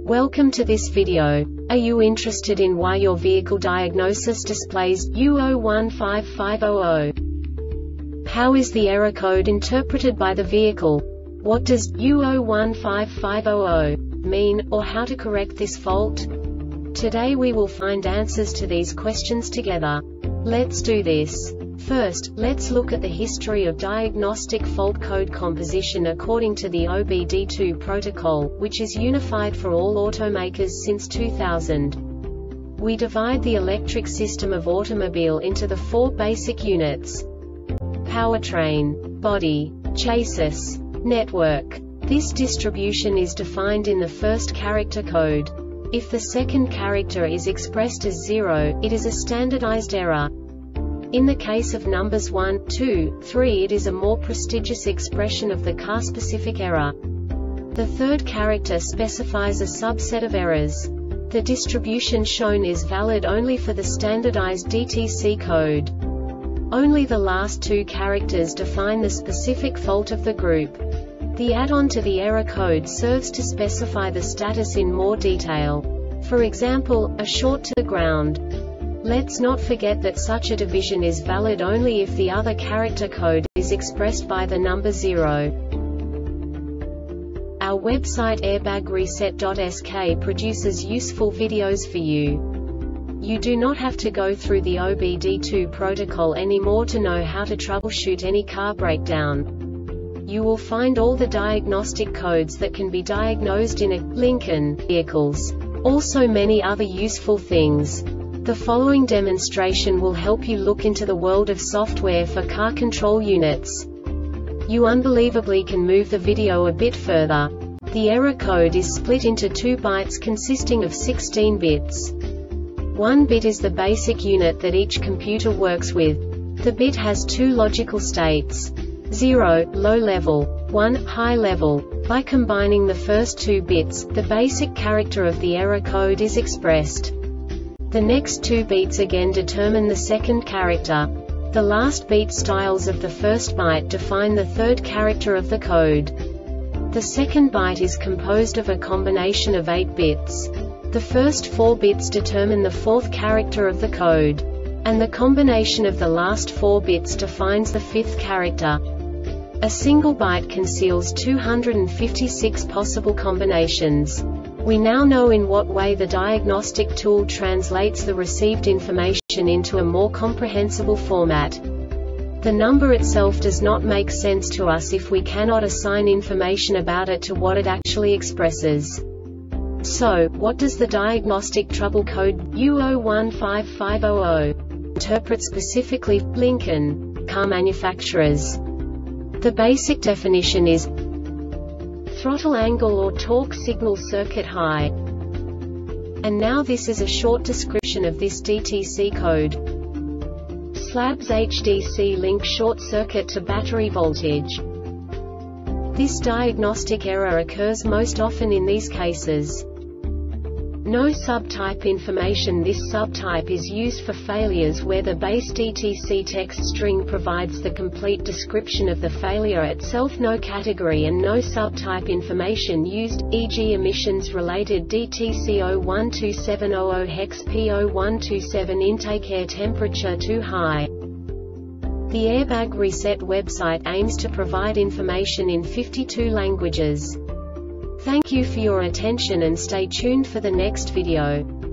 Welcome to this video. Are you interested in why your vehicle diagnosis displays U015500? How is the error code interpreted by the vehicle? What does U015500 mean, or how to correct this fault? Today we will find answers to these questions together. Let's do this. First, let's look at the history of diagnostic fault code composition according to the OBD2 protocol, which is unified for all automakers since 2000. We divide the electric system of automobile into the four basic units: powertrain, body, chassis, network. This distribution is defined in the first character code. If the second character is expressed as 0, it is a standardized error. In the case of numbers 1, 2, 3, it is a more prestigious expression of the car-specific error. The third character specifies a subset of errors. The distribution shown is valid only for the standardized DTC code. Only the last two characters define the specific fault of the group. The add-on to the error code serves to specify the status in more detail. For example, a short to the ground. Let's not forget that such a division is valid only if the other character code is expressed by the number 0. Our website airbagreset.sk produces useful videos for you. You do not have to go through the OBD2 protocol anymore to know how to troubleshoot any car breakdown. You will find all the diagnostic codes that can be diagnosed in a Lincoln vehicles. Also many other useful things. The following demonstration will help you look into the world of software for car control units. You unbelievably can move the video a bit further. The error code is split into 2 bytes consisting of 16 bits. 1 bit is the basic unit that each computer works with. The bit has 2 logical states: 0, low level, 1, high level. By combining the first 2 bits, the basic character of the error code is expressed. The next 2 beats again determine the second character. The last beat styles of the first byte define the third character of the code. The second byte is composed of a combination of 8 bits. The first 4 bits determine the fourth character of the code. And the combination of the last 4 bits defines the fifth character. A single byte conceals 256 possible combinations. We now know in what way the diagnostic tool translates the received information into a more comprehensible format. The number itself does not make sense to us if we cannot assign information about it to what it actually expresses. So, what does the diagnostic trouble code U015500 interpret specifically for Lincoln car manufacturers? The basic definition is throttle angle or torque signal circuit high. And now this is a short description of this DTC code. Slabs HDC link short circuit to battery voltage. This diagnostic error occurs most often in these cases. No subtype information. This subtype is used for failures where the base DTC text string provides the complete description of the failure itself. No category and no subtype information used, e.g. emissions-related DTC 012700 hex P0127 intake air temperature too high. The Airbag Reset website aims to provide information in 52 languages. Thank you for your attention and stay tuned for the next video.